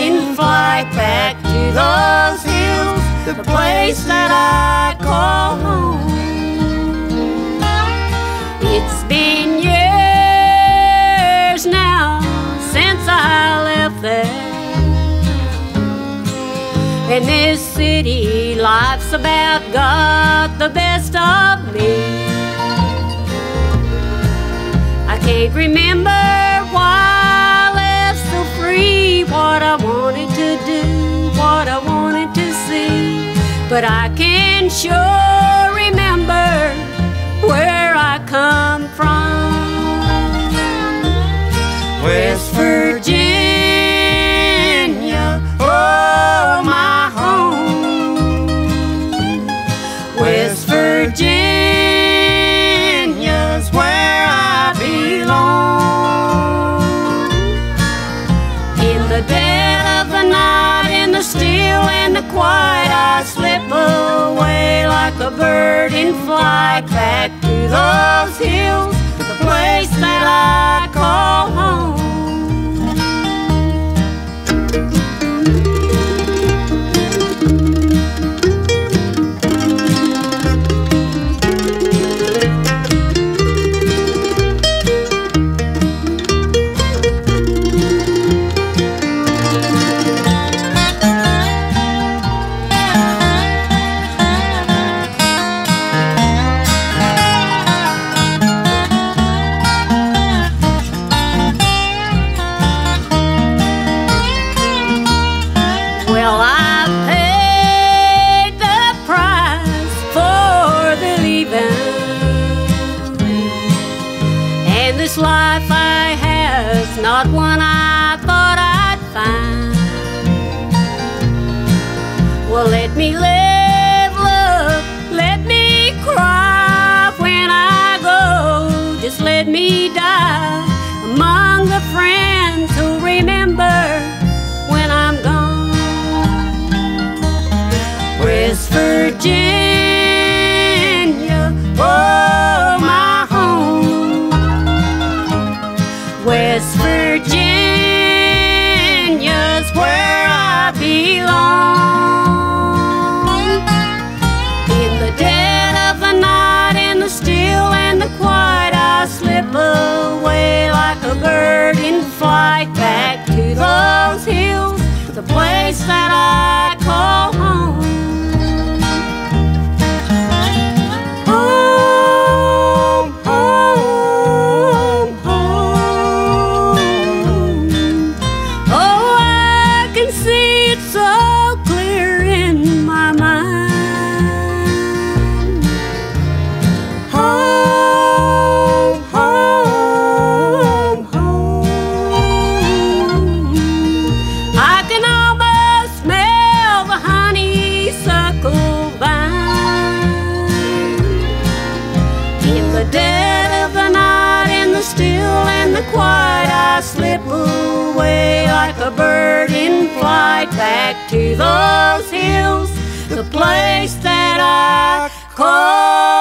in flight back to those hills, the place that I call home. It's been years now since I left there, and this city life's about got the best of me. I can't remember why I left so free, what I wanted to do, what I wanted to see, but I can sure remember where I come from. West Virginia, oh my home. West Virginia's where I belong. In the dead of the night, in the still and the quiet, I slip away like a bird in flight back to those hills, the place that I call home. This life I have's not one I thought I'd find. Well, let me live, love, let me cry when I go. Just let me die among the friends who remember when I'm gone. West Virginia, oh my home. West Virginia's where I belong. In the dead of the night, in the still and the quiet, I slip away like a bird in flight back to those hills, the place that I call home. Quiet, I slip away like a bird in flight back to those hills, the place that I call